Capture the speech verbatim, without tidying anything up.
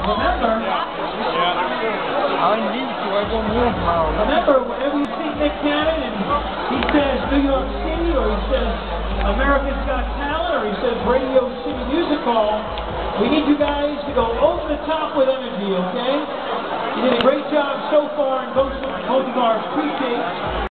Remember, I need to, I don't move now. remember, whenever you see Nick Cannon and he says New York City, or he says America's Got Talent, or he says Radio City Music Hall, we need you guys to go over the top with energy, okay? You did a great job so far, and both, both of our appreciate